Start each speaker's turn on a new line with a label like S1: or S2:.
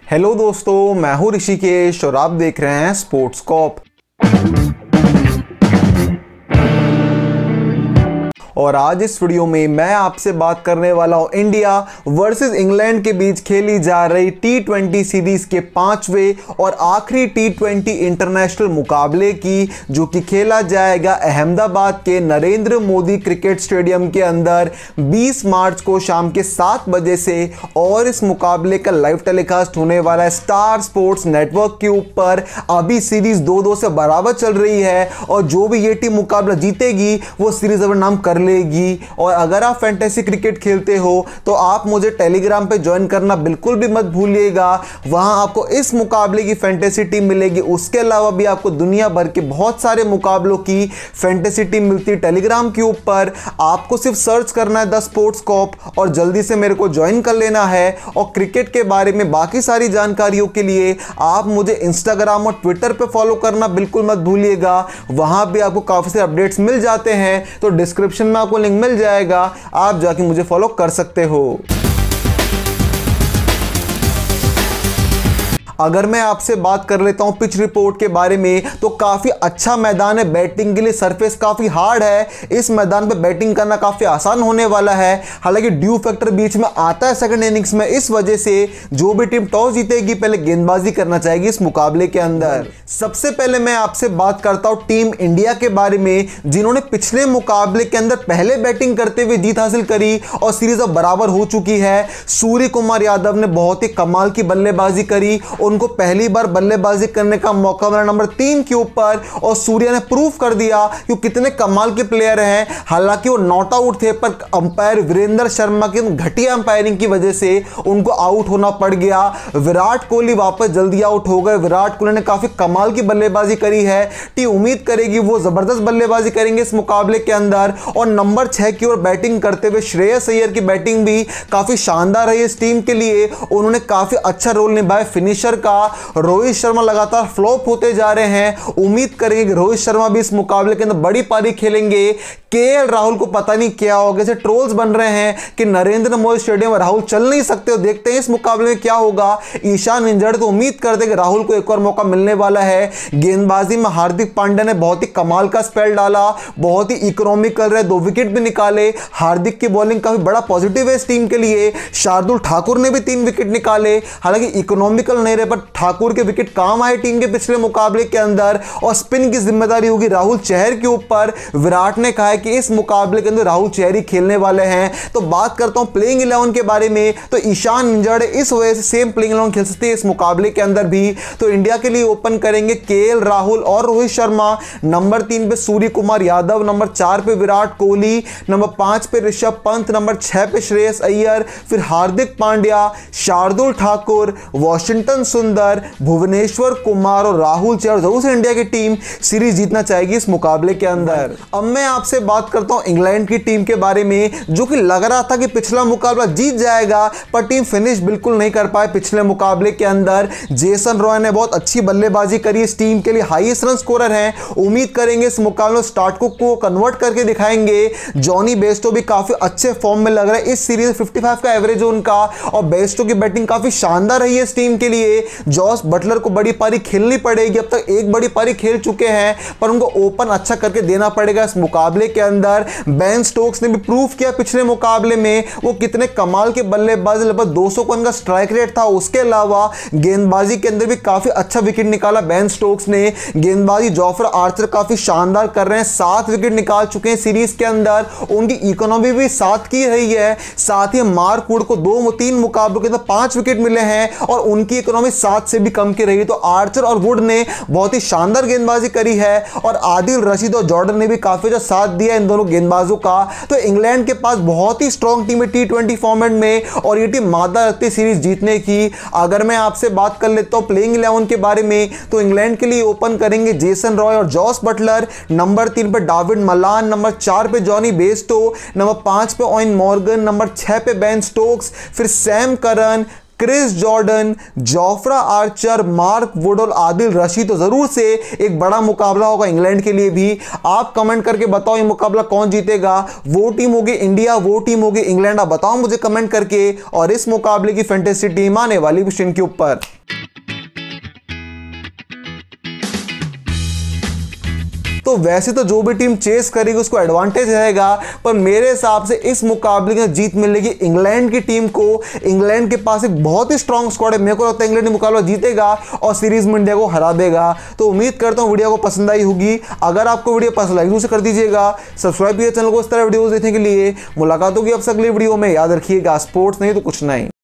S1: Hello दोस्तों, मैं हूं ऋषिकेश और आप देख रहे हैं स्पोर्ट्स कॉप। और आज इस वीडियो में मैं आपसे बात करने वाला हूं इंडिया वर्सेस इंग्लैंड के बीच खेली जा रही T20 सीरीज के 5वें और आखिरी T20 इंटरनेशनल मुकाबले की, जो कि खेला जाएगा अहमदाबाद के नरेंद्र मोदी क्रिकेट स्टेडियम के अंदर 20 मार्च को शाम के 7 बजे से। और इस मुकाबले का लाइव टेलीकास्ट होने वाला है स्टार स्पोर्ट्स नेटवर्क के ऊपर। अभी सीरीज 2-2 से बराबर चल रही है और जो भी ये टीम मुकाबला जीतेगी वो सीरीज अपना नाम कर लेगी। और अगर आप फैंटेसी क्रिकेट खेलते हो तो आप मुझे टेलीग्राम पे ज्वाइन करना बिल्कुल भी मत भूलिएगा। वहां आपको इस मुकाबले की फैंटेसी टीम मिलेगी, उसके अलावा भी आपको दुनिया भर के बहुत सारे मुकाबलों की फैंटेसी टीम मिलती है टेलीग्राम के ऊपर। आपको सिर्फ सर्च करना है द स्पोर्ट्स कॉप और जल्दी से मेरे को ज्वाइन कर लेना है। और क्रिकेट के बारे में बाकी सारी जानकारियों के लिए आप मुझे इंस्टाग्राम और ट्विटर पे फॉलो करना बिल्कुल मत भूलिएगा। वहां भी आपको काफी सारे अपडेट्स मिल जाते हैं, तो डिस्क्रिप्शन में आपको लिंक मिल जाएगा, आप जाके मुझे फॉलो कर सकते हो। अगर मैं आपसे बात कर लेता हूं पिच रिपोर्ट के बारे में, तो काफी अच्छा मैदान है बैटिंग के लिए। सरफेस काफी हार्ड है, इस मैदान पे बैटिंग करना काफी आसान होने वाला है। हालांकि ड्यू फैक्टर बीच में आता है सेकंड इनिंग्स में, इस वजह से जो भी टीम टॉस जीतेगी पहले गेंदबाजी करना चाहेगी इस मुकाबले के अंदर। सबसे पहले मैं आपसे बात करता हूं टीम इंडिया के बारे में, जिन्होंने पिछले मुकाबले के अंदर पहले बैटिंग करते हुए जीत हासिल करी और सीरीज अब बराबर हो चुकी है। सूर्य कुमार यादव ने बहुत ही कमाल की बल्लेबाजी करी, उनको पहली बार बल्लेबाजी करने का मौका मिला नंबर 3 के ऊपर और सूर्या ने प्रूव कर दिया कि वो कितने कमाल के प्लेयर हैं। हालांकि वो नॉट आउट थे, पर अंपायर वीरेंद्र शर्मा की घटिया अंपायरिंग की वजह से उनको आउट होना पड़ गया। विराट कोहली वापस जल्दी आउट हो गए। विराट कोहली ने काफी कमाल की बल्लेबाजी करी है। टीम उम्मीद करेगी वो जबरदस्त बल्लेबाजी करेंगे इस मुकाबले के अंदर। और नंबर 6 की ओर बैटिंग करते हुए श्रेयस अय्यर की बैटिंग भी काफी शानदार रही इस टीम के लिए, उन्होंने काफी अच्छा रोल निभाया फिनिशर का। रोहित शर्मा लगातार फ्लॉप होते जा रहे हैं, उम्मीद करेंगे कि रोहित शर्मा भी इस मुकाबले के अंदर बड़ी पारी खेलेंगे। केएल राहुल को पता नहीं क्या हो गया, जैसे ट्रोल्स बन रहे हैं कि नरेंद्र मोदी स्टेडियम में राहुल चल नहीं सकते हो। देखते हैं इस मुकाबले में क्या होगा। ईशान इंजर्ड, तो उम्मीद करते हैं कि राहुल को एक और मौका मिलने वाला है। गेंदबाजी में हार्दिक पांड्या ने बहुत ही कमाल का स्पेल डाला, बहुत ही इकोनॉमिकल रहे, 2 विकेट भी निकाले। हार्दिक की बॉलिंग काफी बड़ा पॉजिटिव है इस टीम के लिए। शार्दुल ठाकुर ने भी 3 विकेट निकाले, हालांकि इकोनॉमिकल नहीं रहे, पर ठाकुर के विकेट काम आए टीम के पिछले मुकाबले के अंदर। और स्पिन की जिम्मेदारी होगी राहुल चहर के ऊपर। विराट ने कहा है कि इस मुकाबले के अंदर राहुल चहर ही खेलने वाले हैं। तो बात करता हूं प्लेइंग 11 के बारे में, तो ईशान इंजर्ड, इस वजह से सेम प्लेइंग 11 खेल सकते हैं इस मुकाबले के अंदर भी। तो इंडिया के लिए ओपन करेंगे केएल राहुल और रोहित शर्मा। नंबर 3 पे सूर्य कुमार यादव, नंबर 4 पे विराट कोहली, नंबर 5 पे ऋषभ पंत, नंबर 6 पे श्रेयस अय्यर, फिर हार्दिक पांड्या, शार्दुल ठाकुर, वॉशिंगटन सुंदर, भुवनेश्वर कुमार और राहुल चहर। जरूर से इंडिया की टीम सीरीज जीतना चाहेगी इस मुकाबले के अंदर। अब मैं आपसे बात करता हूं इंग्लैंड की टीम के बारे में, जो कि लग रहा था कि पिछला मुकाबला जीत जाएगा, पर टीम फिनिश बिल्कुल नहीं कर पाए पिछले मुकाबले के अंदर। जेसन रॉय ने बहुत अच्छी बल्लेबाजी करी, इस टीम के लिए हाईएस्ट रन स्कोरर हैं। उम्मीद करेंगे इस मुकाबले में स्टार्ट को कन्वर्ट करके दिखाएंगे। जॉनी बेस्टो भी काफी अच्छे फॉर्म में लग रहा है, इस सीरीज 55 का एवरेज है उनका, और बेस्टो की बैटिंग काफी शानदार रही है इस टीम के लिए। जॉस बटलर को बड़ी पारी खेलनी पड़ेगी, अब तक एक बड़ी पारी खेल चुके हैं, पर उनको ओपन अच्छा करके देना पड़ेगा इस मुकाबले के अंदर। बेन स्टोक्स ने भी प्रूव किया पिछले मुकाबले में वो कितने कमाल के बल्लेबाज, लगभग 200 का उनका स्ट्राइक रेट था। उसके अलावा गेंदबाजी के अंदर भी काफी अच्छा विकेट निकाला बेन स्टोक्स ने। गेंदबाजी जॉफर आर्चर काफी शानदार कर रहे हैं, 7 विकेट निकाल चुके हैं सीरीज के अंदर। उनकी इकोनॉमी भी 7 की रही है। साथ ही मार्क वुड को 2-3 मुकाबलों के अंदर 5 विकेट मिले हैं और उनकी इकोनॉमी 7 से भी कम की रही है। तो आर्चर और वुड ने बहुत ही शानदार गेंदबाजी करी है और आदिल रशीद और जॉर्डन ने भी काफी अच्छा साथ दिया इन दोनों गेंदबाजों का। तो इंग्लैंड के पास बहुत ही स्ट्रॉन्ग टीम है T20 फॉर्मेट में और ये टीम मादा रखती सीरीज जीतने की। अगर मैं आपसे बात कर लेता हूं प्लेइंग 11 के बारे में, तो इंग्लैंड के लिए ओपन करेंगे जेसन रॉय और जॉस बटलर। नंबर 3 पे डेविड मलान, नंबर 4 पे जॉनी बेस्टो, नंबर 5 पे ओवेन मॉर्गन, नंबर 6 पे बेन स्टोक्स, फिर Sam Curran, Chris Jordan, Jofra Archer, Mark Wood और आदिल रशीद, तो जरूर से एक बड़ा मुकाबला होगा इंग्लैंड के लिए भी। आप कमेंट करके बताओ ये मुकाबला कौन जीतेगा, वो टीम होगी इंडिया, वो टीम होगी इंग्लैंड, आप बताओ मुझे कमेंट करके। और इस मुकाबले की फैंटेसी टीम आने वाली क्वेश्चन के ऊपर। तो वैसे तो जो भी टीम चेस करेगी उसको एडवांटेज रहेगा, पर मेरे हिसाब से इस मुकाबले में जीत मिलेगी इंग्लैंड की टीम को। इंग्लैंड के पास एक बहुत ही स्ट्रांग स्क्वाड है, मेरे को लगता है इंग्लैंड मुकाबला जीतेगा और सीरीज में इंडिया को हरा देगा। तो उम्मीद करता हूं वीडियो को पसंद आई होगी। अगर आपको वीडियो पसंद आई तो कर दीजिएगा, सब्सक्राइब कीजिए चैनल को इस तरह वीडियोस देखने के लिए। मुलाकात होगी आपसे अगली वीडियो में। याद रखिएगा, स्पोर्ट्स नहीं तो कुछ नहीं।